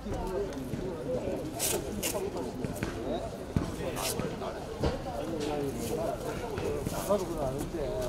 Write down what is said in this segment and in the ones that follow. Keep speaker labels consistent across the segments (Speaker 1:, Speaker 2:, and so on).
Speaker 1: 나도 그건 아는데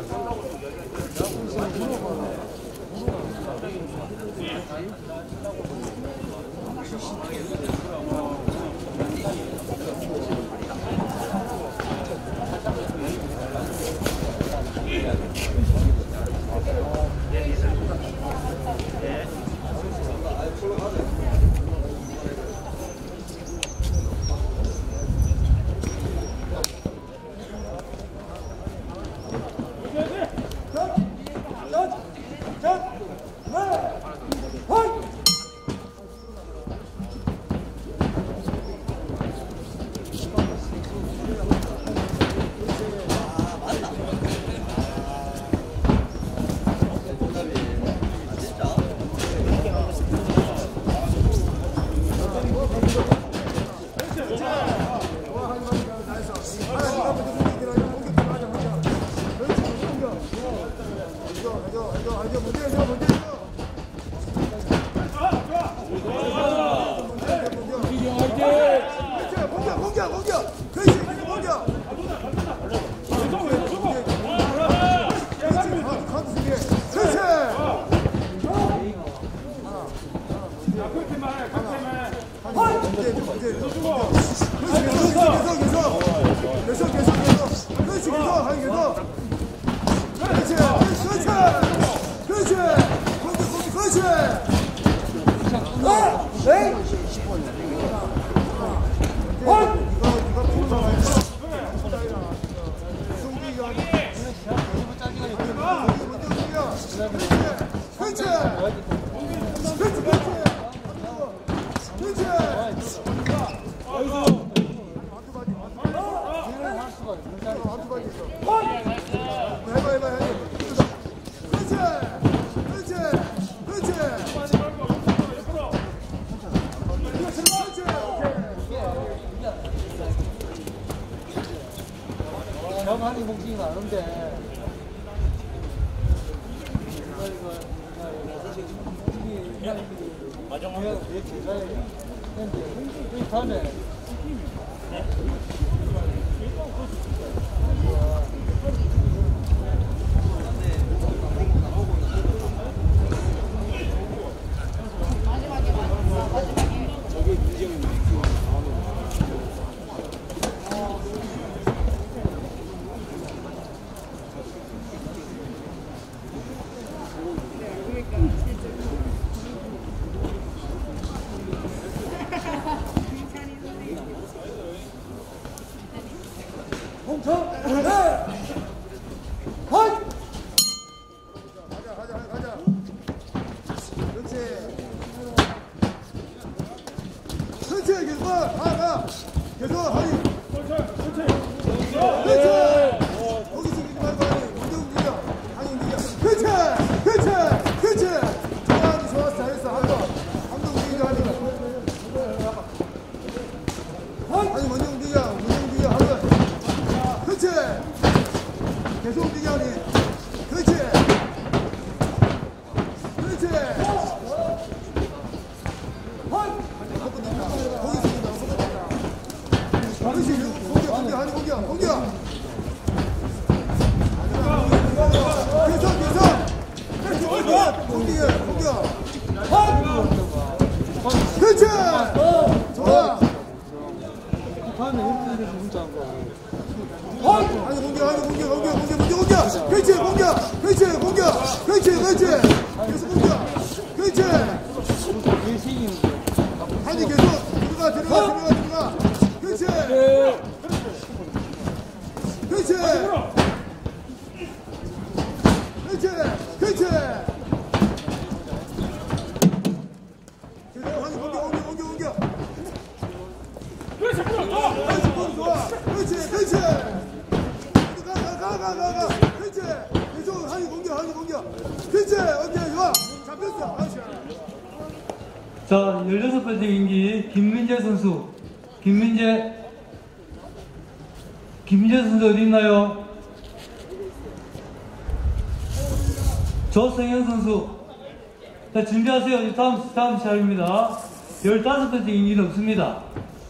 Speaker 1: 정한이 공식은 아는데 다음에
Speaker 2: 자, 16번째 경기 김민재 선수. 김민재 선수 어디 있나요? 조성현 선수. 자, 준비하세요. 다음 시합입니다. 15번째 경기는 없습니다.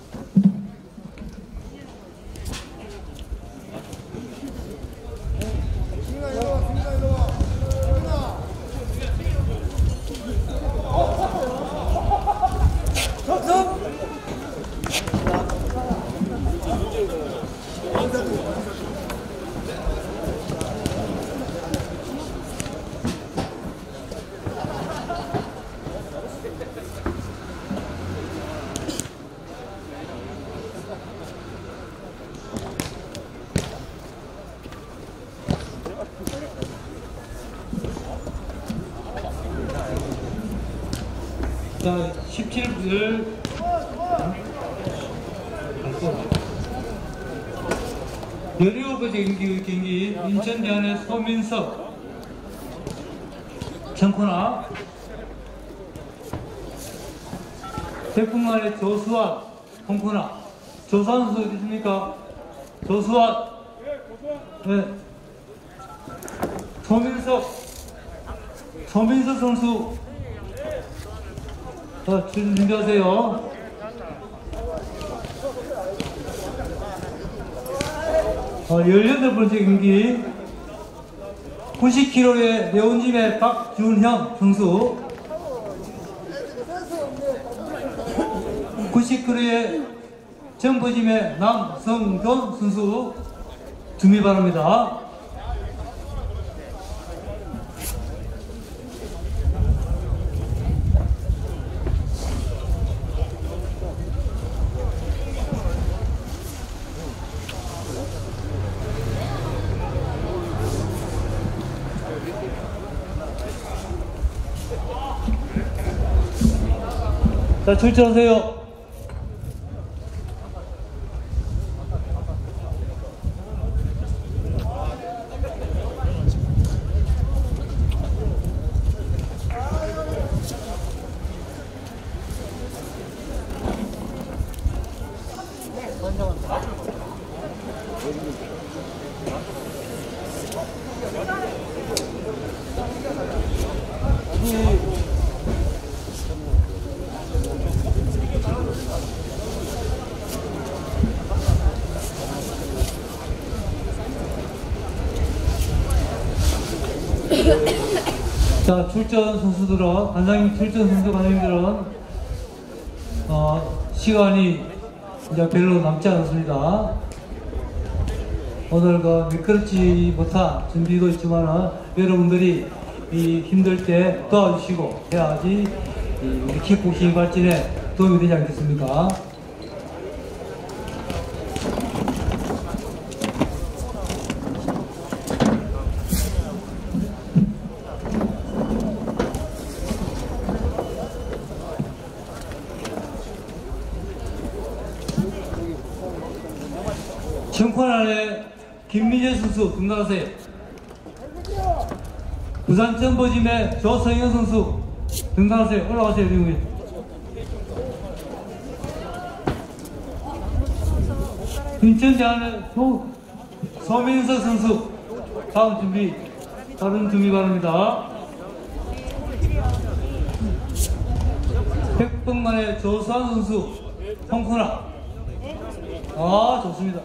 Speaker 2: 자, 17분 17번째 경기 인천 대한의 소민석 청코나 태풍만의 조수아 홍코나 조수아 선수 어디 있습니까? 조수아 네. 소민석 선수 자, 준비하세요. 자, 18번째 경기 90kg의 내온짐의 박준형 선수 90kg의 점퍼짐의 남성돈 선수 준비 바랍니다. 자, 출전하세요. 자, 출전 선수들은, 관장님 출전 선수 관장님들은, 시간이 이제 별로 남지 않습니다. 오늘 미끄럽지 못한 준비도 있지만은, 여러분들이 이 힘들 때 도와주시고 해야지, 우리 킥복싱 발전에 도움이 되지 않겠습니까? 청코난의 김민재 선수 등장하세요. 부산 점퍼짐의 조성현 선수 등장하세요. 올라가세요. 리무에. 인천대한의 소민석 선수 다음 준비 바랍니다. 백번만의 조수환 선수 홍코나. 아, 좋습니다.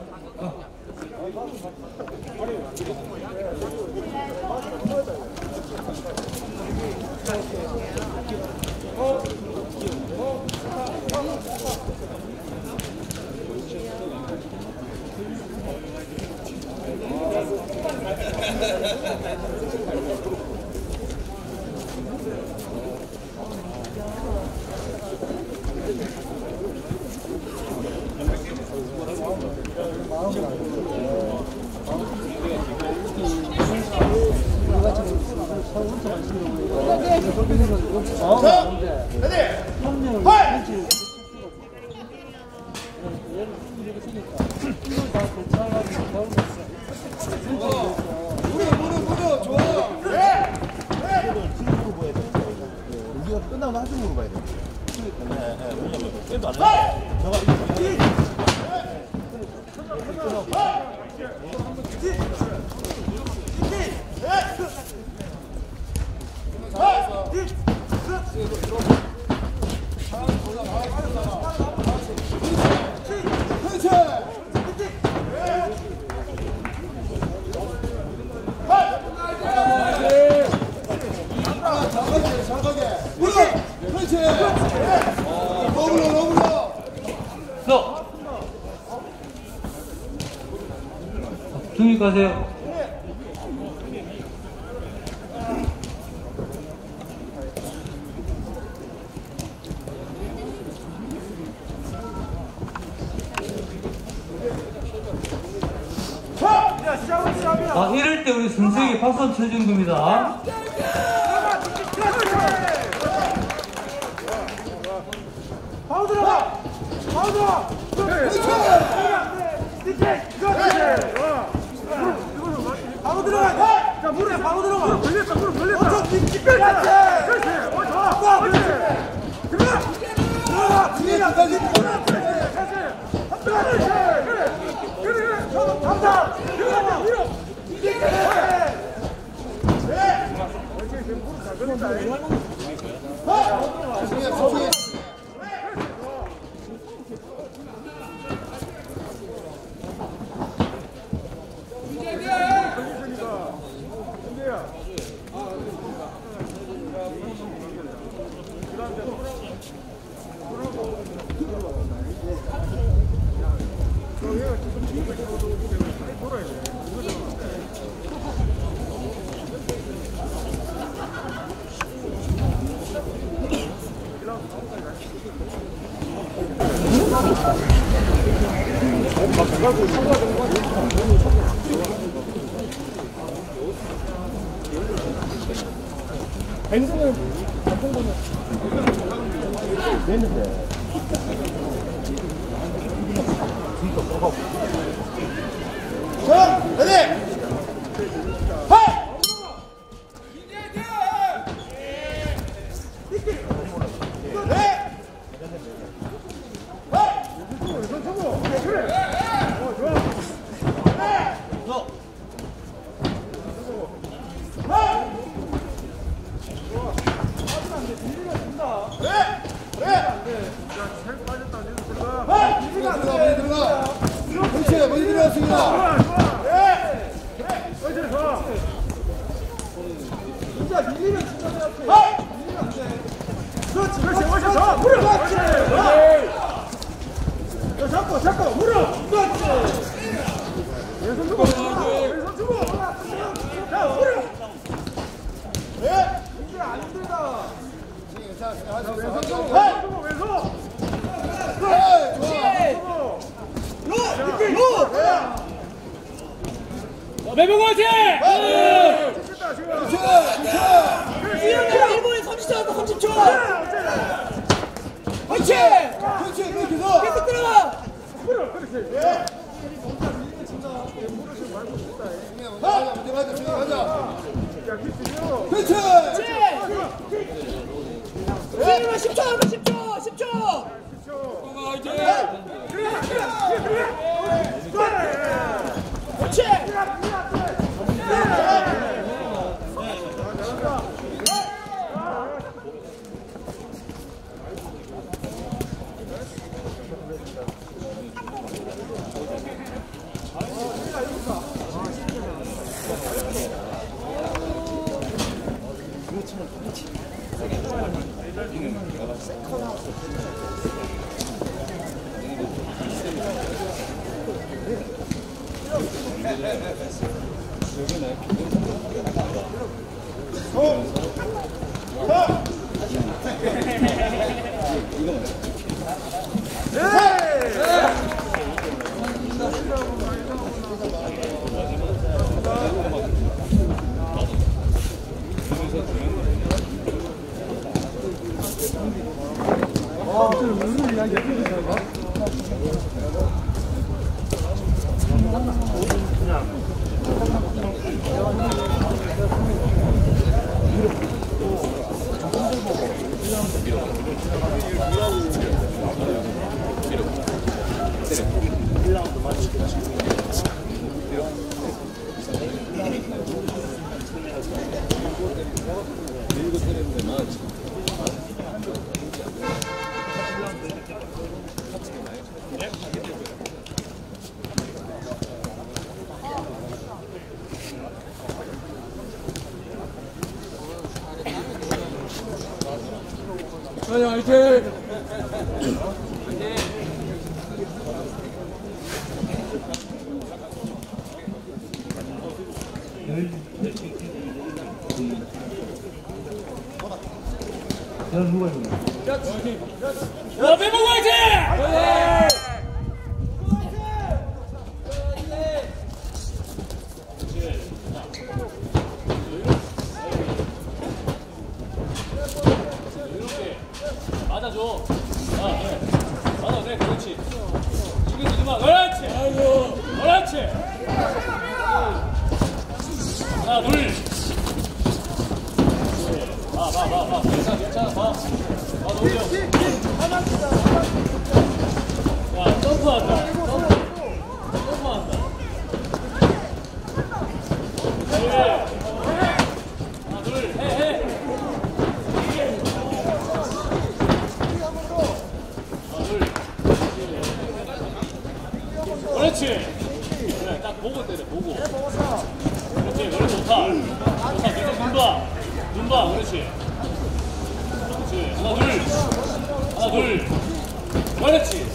Speaker 3: 끝나고 나중에 물어봐야 돼.
Speaker 2: 중립하세요. 이럴 때 우리 선수에게 박수 한번 쳐주는 겁니다.
Speaker 4: 바로 들어가! 바로 들어가! 바로 들어가! 자, 물에 바로 들어가! 걸렸어, 물에 걸렸어! 그렇지! 좋아! 그렇지! 들어가! 들어가! 뒤에까지! 그래! 감사! 들어가! 밀어! 행동을 바꾼 거는 됐는데. 자, ready! 잡고 물어! 그렇지! 왼손 주고! 왼손 주고! 자, 물어! 네! 이제 안 힘들다! 왼손 주고! 왼손!
Speaker 5: 매봉 화이팅!
Speaker 4: 됐다, 지금!
Speaker 5: 이러면 일본이 30초 하고 30초! 화이팅! 계속 들어가!
Speaker 4: 물어! 그렇지! 예!
Speaker 5: 그렇지! 10초 하고 10초! 10초! 그렇지! 수원이 화이팅!
Speaker 2: 누가 있나?
Speaker 5: 야, 빼고 화이팅!
Speaker 6: 맞아줘. 맞아, 네, 그렇지. 신경 쓰지 마. 그렇지. 아이고. 그렇지. 하나, 둘. 봐. 괜찮아. 봐, 놀려. 야, 점프한다. 점프한다. 해. 하나, 둘, 해. 그렇지. 그래, 딱 보고 때려, 보고. 그렇지, 그래, 좋다. 계속 눈 봐, 그렇지. 하나, 둘. 그렇지.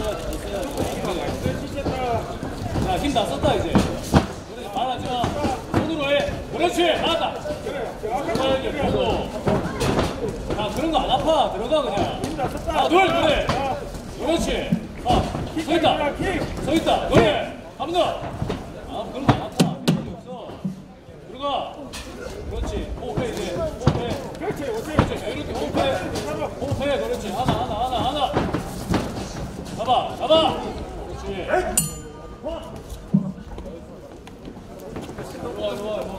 Speaker 6: 야, 힘 다 썼다, 이제. 그래, 말하지 마. 손으로 해. 그렇지, 맞다. 이렇게 보고. 야, 그런 거 안 아파. 들어가, 그냥. 하나, 둘, 그래. 그렇지. 서 있다. 그래. 한 번 더. 아, 그런 거 안 아파. 필요도 없어. 들어가. 그렇지. 호흡해, 이제. 호흡해. 그렇지. 이렇게 호흡해. 그렇지. 하나. 잡아. 그렇지. 좋아.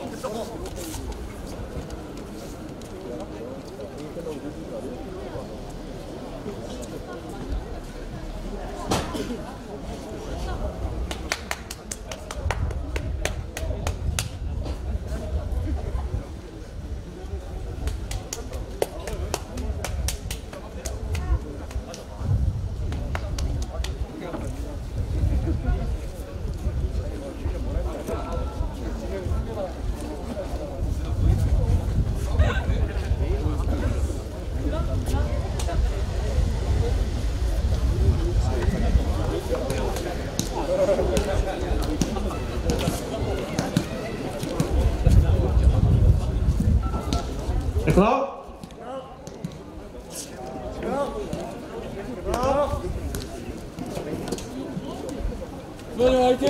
Speaker 5: 수원이 화이팅!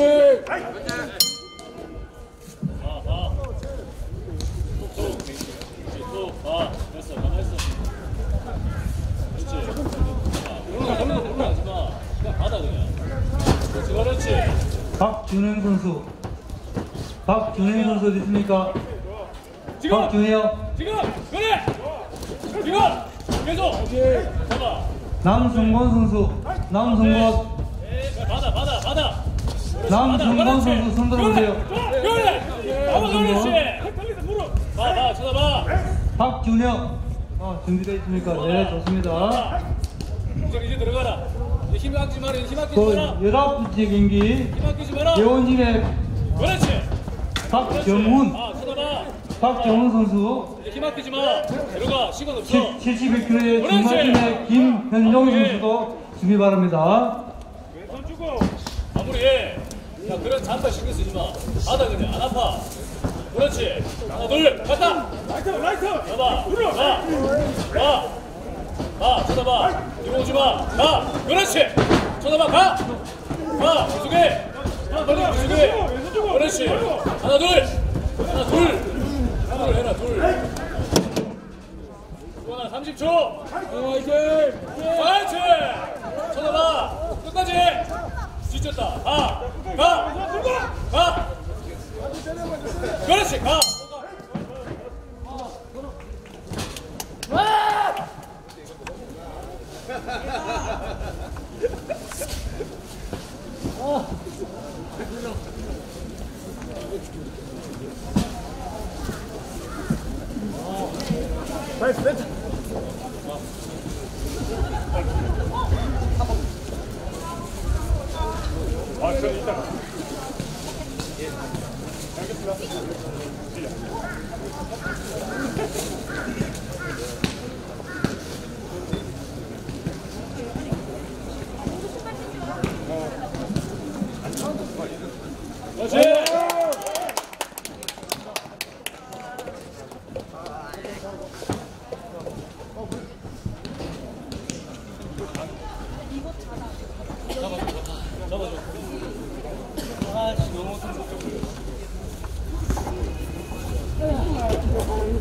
Speaker 6: 됐어. 가만 있어. 그렇지. 그런 거 하지 마. 그냥 받아, 그냥. 그렇지.
Speaker 2: 박준행 선수 어디 있습니까?
Speaker 6: 지금!
Speaker 2: 박준영.
Speaker 6: 그래! 지금! 계속! 잡아.
Speaker 2: 남승권 선수.
Speaker 6: 받아.
Speaker 2: 남승권 선수 손 들어보세요.
Speaker 6: 그래! 잡아, 그렇지! 봐, 쳐다봐.
Speaker 2: 박준영. 준비되어 있습니까? 네, 좋습니다.
Speaker 6: 이제 들어가라. 이제 힘 아끼지 마라. 힘 아끼지
Speaker 2: 그
Speaker 6: 마라.
Speaker 2: 19번째 경기
Speaker 6: 힘 아끼지 마라.
Speaker 2: 예원진의
Speaker 6: 그렇지.
Speaker 2: 박정훈
Speaker 6: 쳐다봐.
Speaker 2: 선수,
Speaker 6: 이제 힘 아끼지 마. 들어가. 시간 없어.
Speaker 2: 71kg의 중마진의 김현종 선수도 준비 바랍니다.
Speaker 6: 마무리해. 야, 그런 잠깐 신경 쓰지 마. 받아, 그냥. 안 아파. 그렇지. 하나, 둘, 갔다. 라이트. 봐. 쳐다봐. 뒤로 오지 마. 가. 그렇지. 쳐다봐. 가. 계속해. 빨리 계속해. 그렇지. 하나, 둘. 둘 해라, 둘. 수원아, 30초.
Speaker 5: 화이팅!
Speaker 6: 그렇지. 쳐다봐. 끝까지. 지쳤다. 가. 그렇지. 가. 그렇지. 잡아줘. 아, 너무 못한다.